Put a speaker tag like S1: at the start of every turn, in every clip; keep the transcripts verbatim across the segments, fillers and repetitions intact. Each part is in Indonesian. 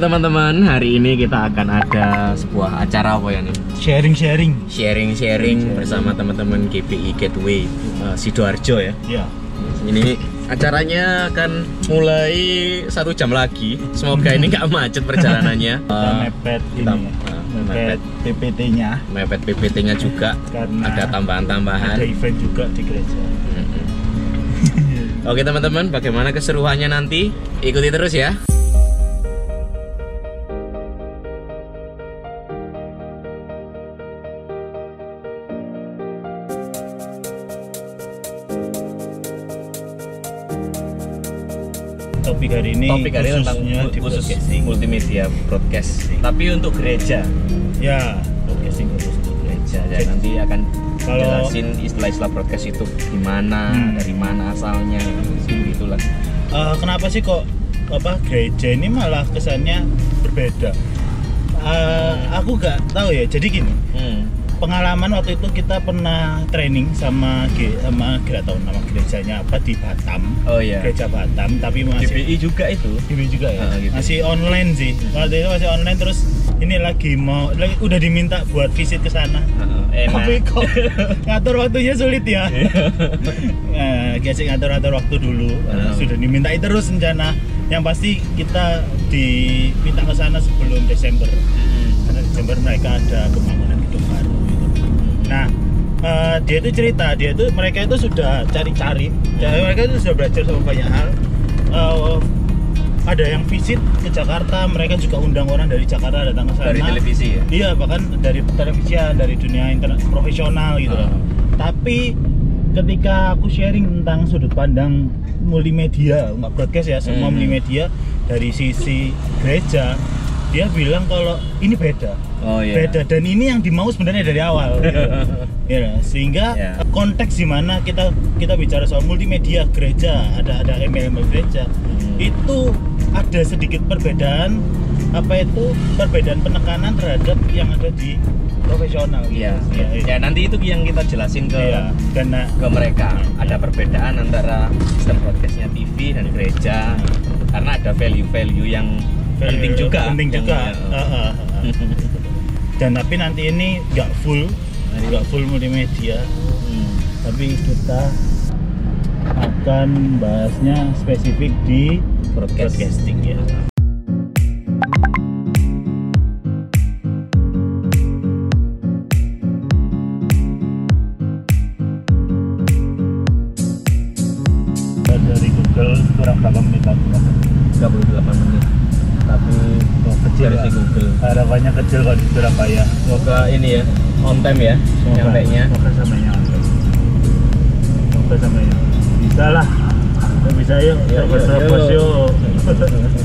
S1: Teman-teman, hari ini kita akan ada sebuah acara apa ya nih?
S2: Sharing-sharing.
S1: Sharing-sharing bersama teman-teman G P I Gateway uh, Sidoarjo ya.
S2: Iya.
S1: Ini acaranya akan mulai satu jam lagi. Semoga ini nggak macet perjalanannya.
S2: Kita
S1: Uh,
S2: mepet
S1: kita,
S2: ini.
S1: uh,
S2: mepet P P T-nya.
S1: Mepet P P T-nya juga.
S2: Karena
S1: ada tambahan-tambahan.
S2: Ada event juga di gereja.
S1: Mm-hmm. Oke teman-teman, bagaimana keseruannya nanti? Ikuti terus ya.
S2: Topik hari ini
S1: Topik hari ini tentang
S2: khususnya di
S1: khusus
S2: broadcasting.
S1: multimedia broadcasting. Tapi untuk gereja.
S2: Ya, broadcasting khusus untuk gereja.
S1: Ya, nanti akan
S2: Kalau-
S1: jelasin istilah-istilah broadcast itu gimana,
S2: Hmm.
S1: dari mana asalnya, begitulah.
S2: Eh, kenapa sih kok apa gereja ini malah kesannya berbeda? Eh, aku nggak tahu ya. Jadi gini,
S1: Hmm.
S2: pengalaman waktu itu kita pernah training sama G, sama nggak tahu nama gerejanya apa di Batam.
S1: Oh iya.
S2: Gereja Batam, tapi
S1: G
S2: masih
S1: P I juga itu.
S2: G P I juga ya.
S1: Ah, G P I.
S2: Masih online sih. Waktu itu masih online, terus ini lagi mau lagi, udah diminta buat visit ke sana.
S1: Heeh,
S2: Tapi
S1: enak.
S2: kok ngatur waktunya sulit ya. Nah, gesek ngatur-ngatur waktu dulu.
S1: Ah.
S2: Sudah dimintai terus rencana. Yang pasti kita diminta ke sana sebelum Desember.
S1: Hmm.
S2: Karena Desember mereka ada pembangunan gedung baru gitu. Nah, eh, dia itu cerita, dia itu mereka itu sudah cari-cari, dan mereka itu sudah belajar sama banyak hal. Eh, ada yang visit ke Jakarta, mereka juga undang orang dari Jakarta datang ke sana.
S1: Dari televisi ya.
S2: Iya, bahkan dari televisian, dari dunia internet profesional gitu loh.
S1: Ah.
S2: Tapi ketika aku sharing tentang sudut pandang multimedia, nggak broadcast ya, semua
S1: Hmm.
S2: multimedia dari sisi gereja, dia bilang kalau ini beda.
S1: Oh iya.
S2: Beda, dan ini yang dimau sebenarnya dari awal gitu. Ya, sehingga
S1: Ya.
S2: konteks di mana kita kita bicara soal multimedia gereja, ada ada email-email gereja,
S1: Hmm.
S2: itu ada sedikit perbedaan, apa itu perbedaan penekanan terhadap yang ada di profesional gitu.
S1: Iya.
S2: Ya,
S1: Ya nanti itu yang kita jelasin ke
S2: Iya, karena
S1: ke mereka. Ada perbedaan antara sistem broadcastnya T V dan gereja. Karena ada value-value yang penting juga.
S2: penting
S1: yang-
S2: juga.
S1: ya.
S2: Uh, uh, uh. Dan tapi nanti ini nggak full, nggak full multimedia.
S1: Hmm.
S2: Tapi kita akan bahasnya spesifik di
S1: Broadcast.
S2: broadcasting ya. Dari Google kurang berapa menit lagi?
S1: tiga puluh delapan menit. Tapi
S2: Oh, kecil
S1: versi
S2: ya.
S1: Google.
S2: Harapannya kecil kalau di Surabaya.
S1: Semoga ini ya on time ya nyampainya.
S2: Semoga sampainya on time. Semoga sampainya. Bisa lah. Nggak bisa yuk.
S1: Yuk, yuk,
S2: Terobos
S1: yuk.
S2: yuk.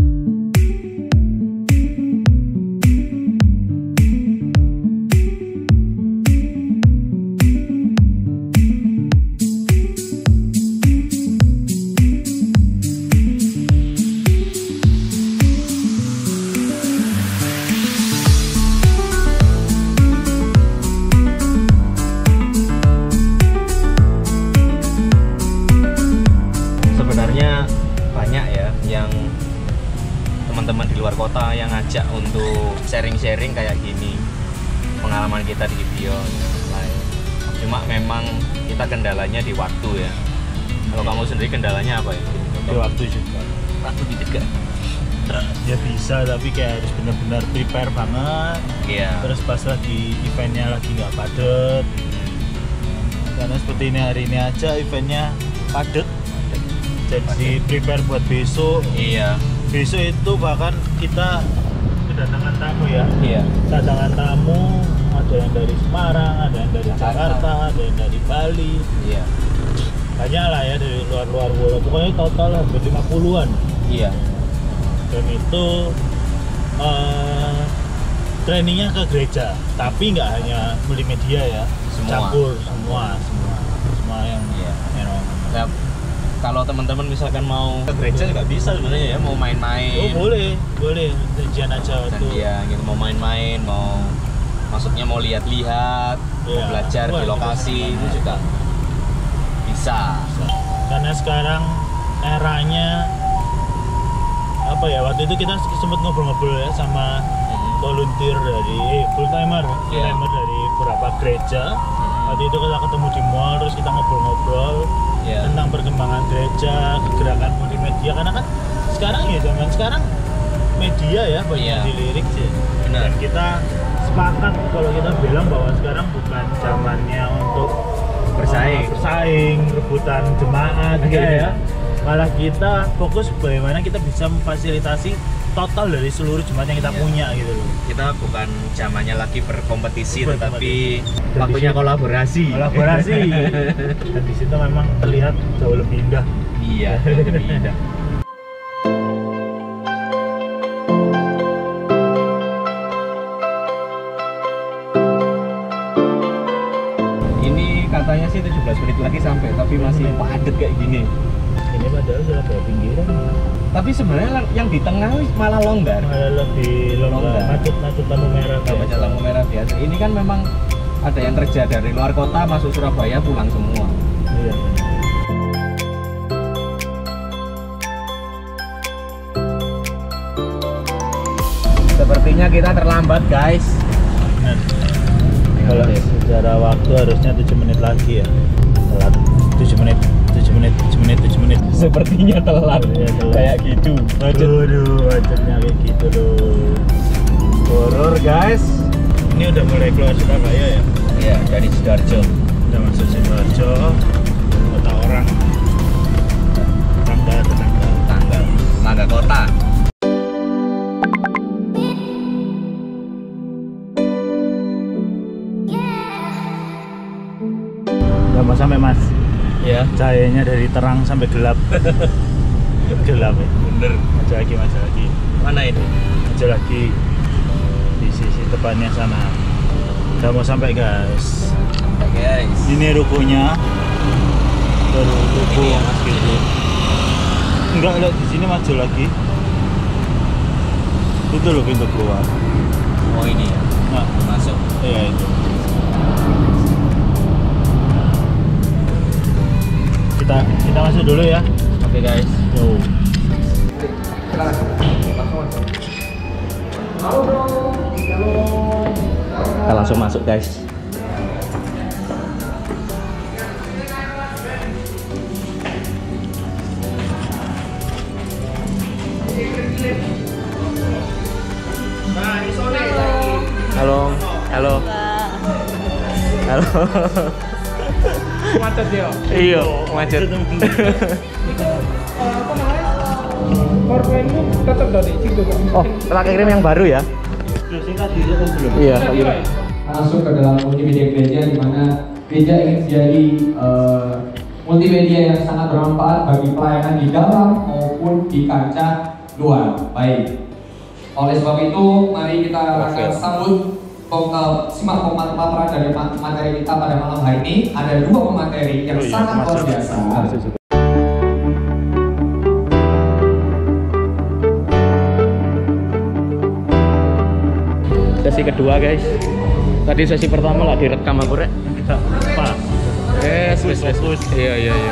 S1: Sebenarnya banyak ya yang teman-teman di luar kota yang ngajak untuk sharing-sharing kayak gini pengalaman kita di video lain. Cuma memang kita kendalanya di waktu ya. Kalau kamu sendiri kendalanya apa ya?
S2: Di waktu juga.
S1: Waktu juga.
S2: Ya bisa, tapi kayak harus benar-benar prepare banget.
S1: Iya.
S2: Terus pas lagi eventnya lagi nggak padet. Karena seperti ini hari ini aja eventnya padet. Jadi prepare buat besok.
S1: Iya.
S2: Besok itu bahkan kita kedatangan tamu ya.
S1: Iya.
S2: Kedatangan tamu ada yang dari Semarang, ada yang dari
S1: Jakarta.
S2: Jakarta, ada yang dari Bali.
S1: Iya.
S2: Banyak lah ya dari luar-luar pulau. Pokoknya total hampir lima puluhan.
S1: Iya.
S2: Dan itu eh, trainingnya ke gereja, tapi nggak hanya multimedia ya,
S1: Semua.
S2: campur semua, semua, semua yang
S1: Iya.
S2: you know.
S1: Nah, kalau teman-teman misalkan mau ke gereja juga bisa sebenarnya ya, mau
S2: Oh
S1: main-main.
S2: boleh, boleh janjian aja
S1: Dan
S2: waktu.
S1: dia gitu mau main-main, mau maksudnya mau lihat-lihat, mau
S2: Iya.
S1: belajar
S2: Wah,
S1: di lokasi
S2: itu
S1: itu juga bisa.
S2: Karena sekarang eranya apa ya, waktu itu kita sempat ngobrol-ngobrol ya sama volunteer dari eh, full timer, full
S1: Yeah.
S2: timer dari beberapa gereja. Waktu itu kita ketemu di mall, terus kita ngobrol-ngobrol
S1: Yeah.
S2: tentang perkembangan gereja, gerakan multimedia. Karena kan sekarang ya zaman sekarang media ya banyak
S1: Yeah.
S2: dilirik sih.
S1: Benar.
S2: Dan kita sepakat kalau kita bilang bahwa sekarang bukan zamannya untuk
S1: Bersaing.
S2: uh, bersaing, rebutan jemaat gitu ya. Malah kita fokus bagaimana kita bisa memfasilitasi total dari seluruh jemaat yang kita
S1: Iya.
S2: punya gitu loh.
S1: Kita bukan zamannya lagi berkompetisi,
S2: Berkompetisi.
S1: tetapi
S2: Dan
S1: waktunya
S2: di situ-
S1: kolaborasi.
S2: Kolaborasi. Dan di situ memang terlihat jauh lebih indah.
S1: Iya, lebih indah. Ini katanya sih tujuh belas menit lagi sampai, tapi masih padat kayak gini.
S2: Ini padahal sudah kayak pinggiran.
S1: Tapi sebenarnya yang di tengah malah longgar.
S2: Malah lebih longgar,
S1: Longgar.
S2: macet-macet lampu merah.
S1: Kalau baca lampu merah biasa. Ini kan memang ada yang kerja dari luar kota masuk Surabaya pulang semua.
S2: Iya.
S1: Sepertinya kita terlambat, guys.
S2: Benar. Kalau secara waktu harusnya tujuh menit lagi ya. Telat tujuh menit, tujuh menit, tujuh menit, tujuh menit.
S1: Sepertinya telat.
S2: Iya, telat.
S1: Kayak gitu. Macet.
S2: Aduh, macetnya kayak gitu loh.
S1: Horor, guys.
S2: Ini udah mulai keluar Surabaya ya.
S1: Iya, dari Sidoarjo.
S2: Udah masuk Sidoarjo, kota orang. Tetangga, tetangga.
S1: Tanggal. Tangga kota.
S2: Udah mau sampai mas.
S1: Ya,
S2: Cahayanya dari terang sampai gelap. Gelap ya.
S1: bener.
S2: Maju lagi, maju lagi.
S1: Mana ini?
S2: Maju lagi. Di sisi depannya sana. Udah mau sampai guys.
S1: Sampai, guys.
S2: Ini rukonya. Baru ruko.
S1: Ini ya, Mas,
S2: gitu. Enggak, enggak di sini maju lagi. Itu loh pintu keluar.
S1: Oh, ini ya.
S2: Nah,
S1: Masuk.
S2: iya itu. Kita kita masuk dulu ya.
S1: Oke, guys.
S2: Yo.
S1: Kita langsung masuk, guys. Halo, halo, halo.
S3: Macet ya?
S1: Iya, macet.
S3: Korban itu tetap dari situ kan?
S1: Oh, pakai krim yang baru ya?
S2: Terus singkat di situ belum.
S1: Iya,
S3: Kita
S1: iya.
S3: mulai. Masuk ke dalam multimedia gereja di mana gereja ingin menjadi eh, multimedia yang sangat bermanfaat bagi pelayanan di dalam maupun di kancah luar. Baik. Oleh sebab itu, mari kita akan sambut pem- simak pemaparan dari materi kita pada malam hari ini. Ada dua pemateri yang
S2: Oh iya,
S3: sangat luar
S2: masuk.
S3: biasa.
S2: Masuk juga.
S1: Sesi kedua, guys. Tadi sesi pertama lah direkam aku, Rek.
S2: Kita pas.
S1: Yes, yes, yes.
S2: Fokus.
S1: Iya, iya, iya.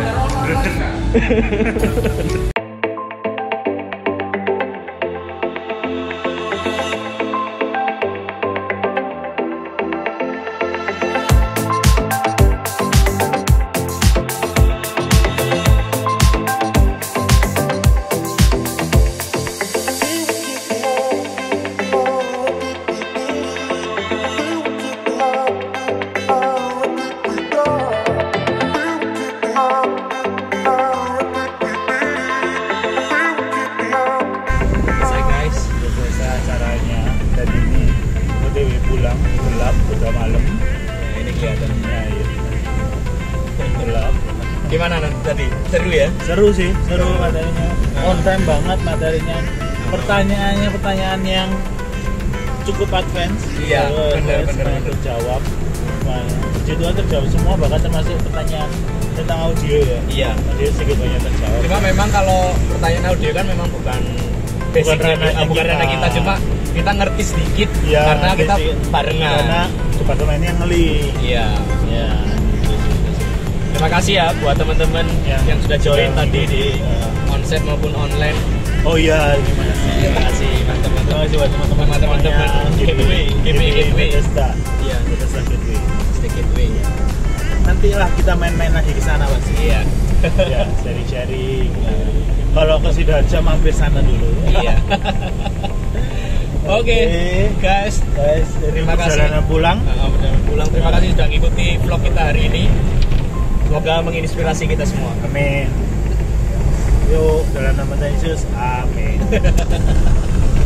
S1: Selesai, guys.
S2: Udah selesai acaranya. Dan ini O T W pulang gelap udah malam.
S1: Nah, ini kelihatan.
S2: Nah, iya. Gelap.
S1: Gimana Nan, tadi? Seru ya?
S2: Seru sih, seru materinya. On time banget materinya. Pertanyaannya pertanyaan yang cukup advance.
S1: Iya,
S2: Kalau
S1: benar,
S2: advance
S1: benar,
S2: yang
S1: benar.
S2: terjawab. Nah, puji Tuhan terjawab semua, bahkan termasuk pertanyaan tentang audio ya.
S1: Iya.
S2: Audio sedikit banyak terjawab.
S1: Cuma memang kalau pertanyaan audio kan memang bukan basic
S2: Bukan ranahnya
S1: bukan
S2: kita.
S1: ranah kita, cuma kita ngerti sedikit
S2: Iya,
S1: karena kita
S2: basic.
S1: barengan.
S2: Karena departemennya ngeli.
S1: Iya.
S2: Ya.
S1: Terima kasih ya buat teman-teman
S2: Yang
S1: yang sudah join
S2: sudah
S1: tadi di
S2: mengikuti, ya.
S1: onsite maupun online.
S2: Oh iya, gimana?
S1: Terima kasih teman-teman.
S2: Terima kasih buat teman-teman
S1: Sama teman-teman
S2: semuanya.
S1: Gateway, Gateway, Gateway.
S2: Bethesda.
S1: Iya,
S2: Bethesda Gateway.
S1: Stay Gateway.
S2: Nantilah kita main-main lagi ke sana, Mas.
S1: Iya.
S2: Ya, sharing-sharing. Kalau ke Sidoarjo mampir sana dulu.
S1: Iya. Oke, guys.
S2: Guys, dari
S1: Terima kasih.
S2: perjalanan pulang.
S1: Nah, perjalanan pulang. Terima kasih sudah ngikuti vlog kita hari ini. Semoga menginspirasi kita semua.
S2: Amin. Yuk, dalam nama Tuhan Yesus. Amin.